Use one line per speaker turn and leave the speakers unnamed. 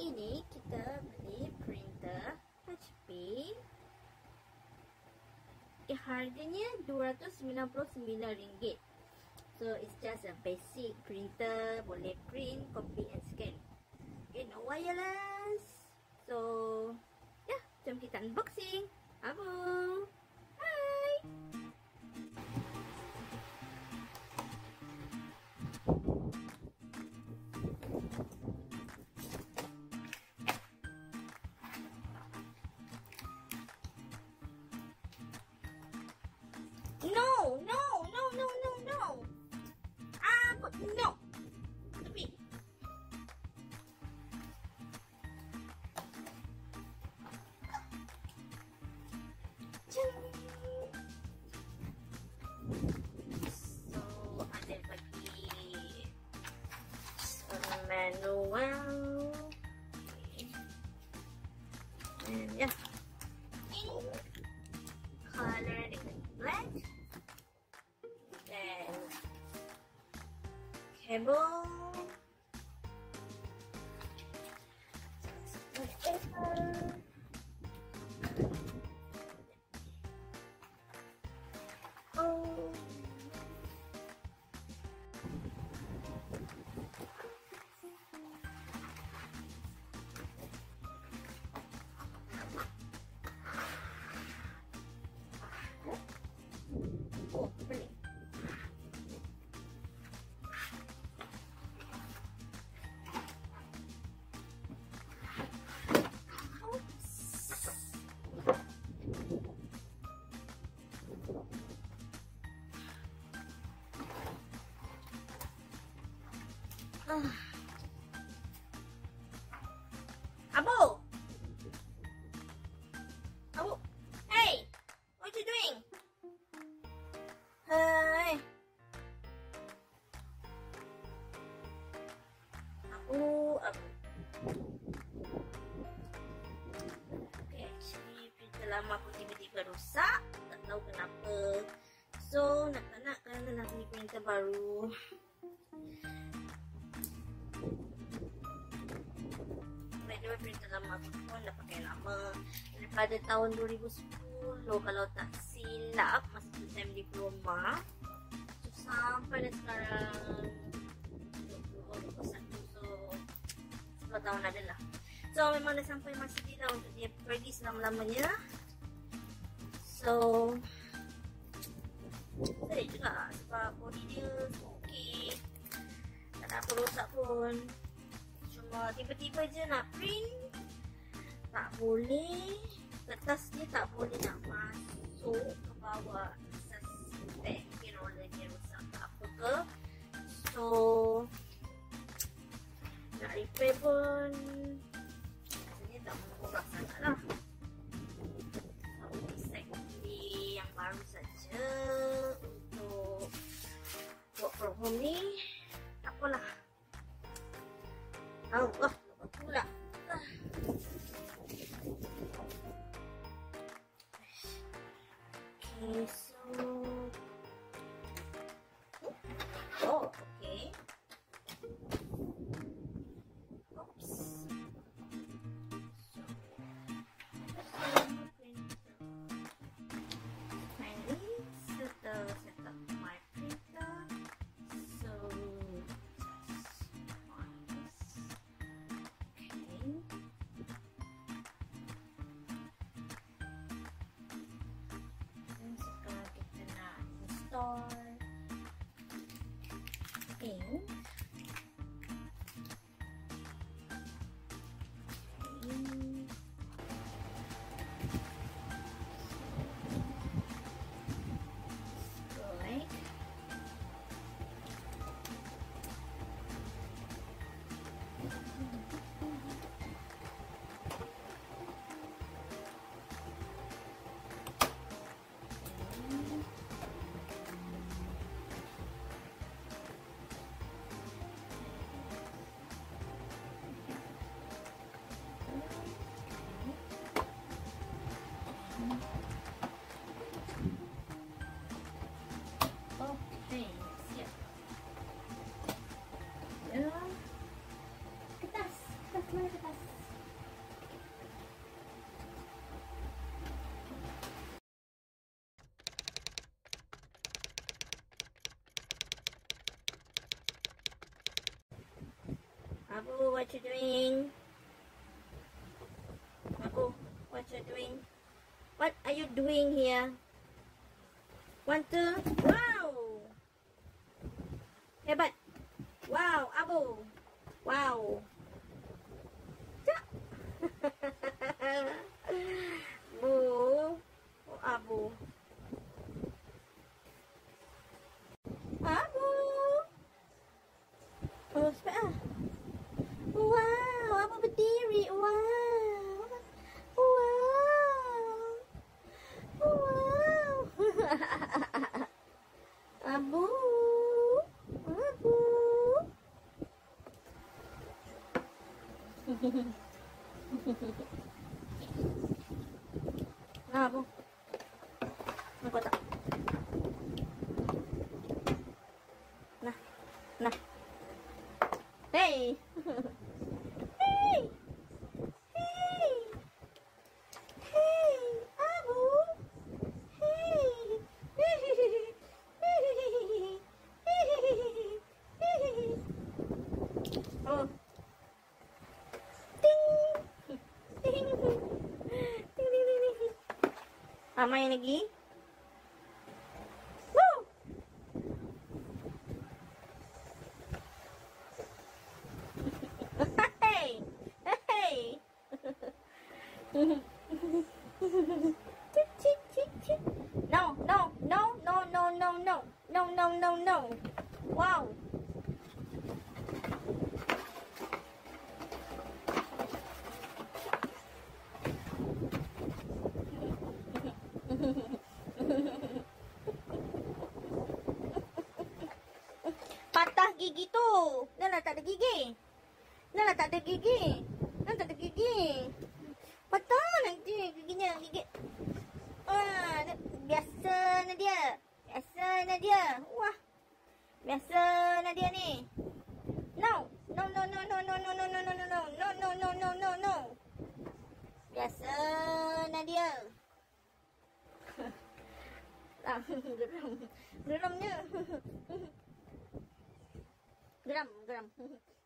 ini kita beli printer HP. Harganya RM299. So it's just a basic printer, boleh print, copy and scan. Okay, no wireless. So yeah, jom kita unboxing. Abu. Hai. No. No. Tapi. So ada bagi manual. And yeah. Color dengan black. Then cable. Oh. Oh, beli. Abu! Abu! Hey! What you doing? Hey! Abu! Okay, actually printer lama aku tiba-tiba rosak. Tak tahu kenapa. So, nak kena beli printer baru. Printer lama aku pun dah pakai lama daripada tahun 2010 kalau tak silap, masa tu time di rumah. So, sampai dah sekarang 2021, so 10 tahun adalah. So memang dah sampai masa dia lah untuk dia pergi selama-lamanya. So sedih juga sebab body dia okey, tak ada apa rosak pun. Tiba-tiba je nak print, tak boleh, kertas dia tak boleh nak masuk ke bawah. Suspect roller dia rosak tak apa ke. So nak repair pun rasanya tak murah sangat lah. So decide beli yang baru saja untuk work from home ni. Tak apalah. Oh, pula. Okay, so okay. Oops. Finally, set up my printer. So ink. Kertas, kertas, mana kertas? Abu, what you doing? Abu, what you doing? What are you doing here? Want to? Wow! Hebat! Wow, Abu! Wow! Cak! Bu! Oh, Abu! Abu! Oh, cepat lah! Wow! Abu berdiri! Wow! Wow! Wow! Abu! Abu! Nah, Abu. Nampak tak? Nah. Nah. Hey! Hey! Hey! Hey! Abu! Hey! Oh. Ting! Ting! Ting, ting, ting, ting. Main lagi? Woo! Hey! Hey! Chik, chik, chik, chik. No, no, no, no, no, no, no. No, no, no, no. Wow. Patah gigi tu. Dah lah tak ada gigi. Dah lah tak ada gigi. Dah tak ada gigi. Patah nanti giginya. Gigi. Ah, biasa Nadia. Biasa Nadia. Wah. Biasa Nadia ni. No. No, no, no, no, no, no, no, no, no, no, no, no, no, no, no, no, no. Biasa Nadia. Geram. Geramnya. Geram, geram.